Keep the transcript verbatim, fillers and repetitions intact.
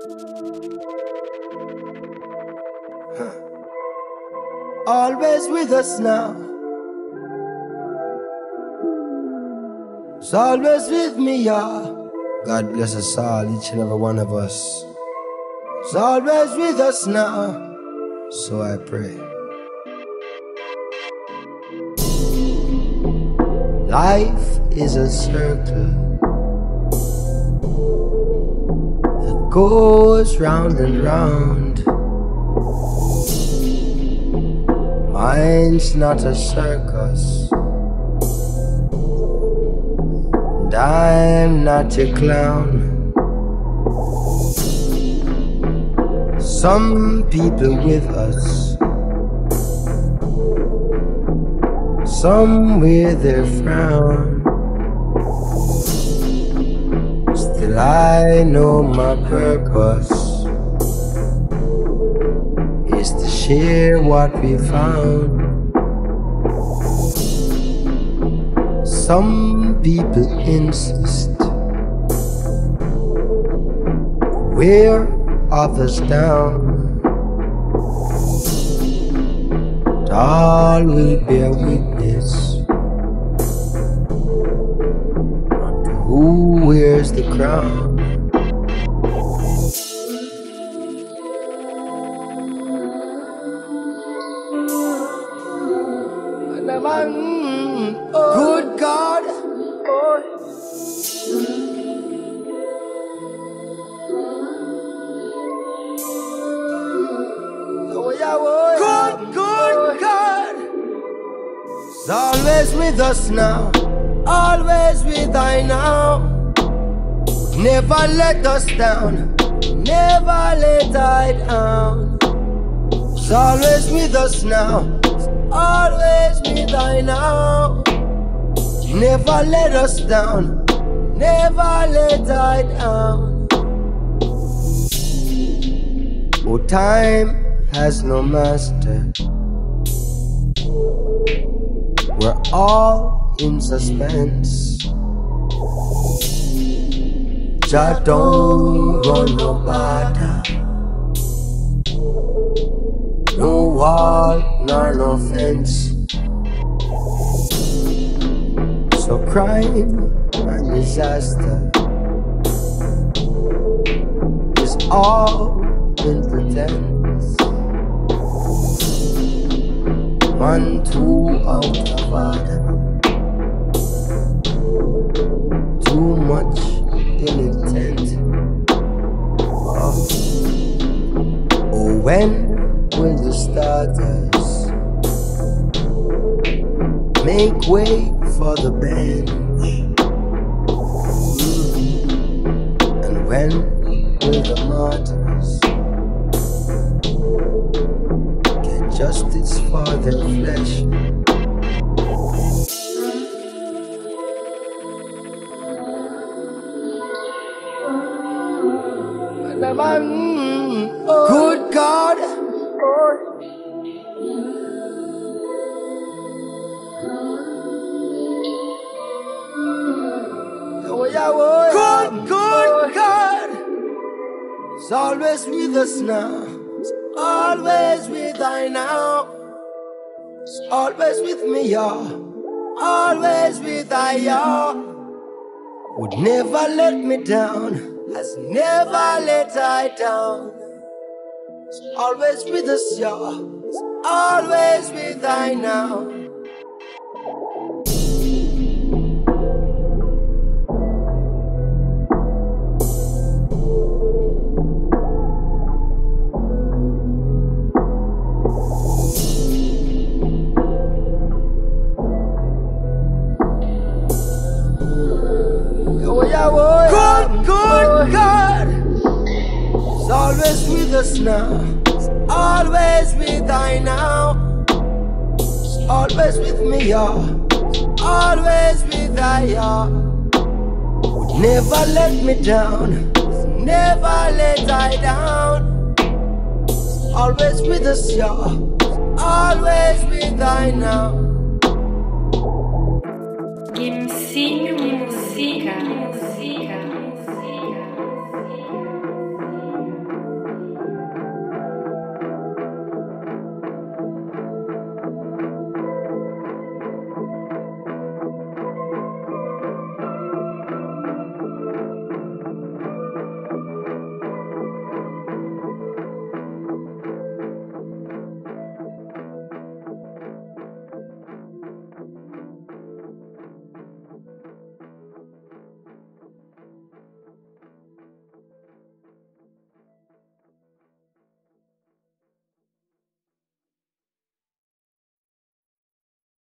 Huh. Always with us now. It's always with me, yeah. God bless us all, each and every one of us. It's always with us now. So I pray. Life is a circle that goes round and round. Mine's not a circus, and I'm not a clown. Some people with us, some with their frown. Still I know my purpose is to share what we found. Some people insist wear others down. But all will bear witness unto who wears the crown. Good God, good, good God, it's always with us now, always with I now. Never let us down, never let I down. It's always with us now, always with I now. Never let us down, never let I down. Oh, time has no master. We're all in suspense. Jah don't run no border, no wall nor no fence. So crime and disaster is all in pretense. One, two out of order, too much ill intent. Oh, oh, when will the starters make way for the bench? Mm. And when will the martyrs get justice for their flesh? Good God, good, good God, it's always with us now, it's always with I now. It's always with me, y'all, always with I, y'all. Would never let me down, has never let I down. It's always with us, y'all, it's always with I now. Good, good God, it's always with us now, it's always with I now. It's always with me, y'all, it's always with I, y'all. Would never let me down, never let I down. It's always with us, y'all, it's always with I now. Gimsinho Música.